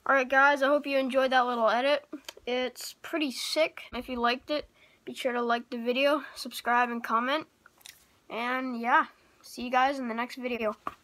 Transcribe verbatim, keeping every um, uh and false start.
Alright guys, I hope you enjoyed that little edit. It's pretty sick. If you liked it, be sure to like the video, subscribe, and comment. And yeah, see you guys in the next video.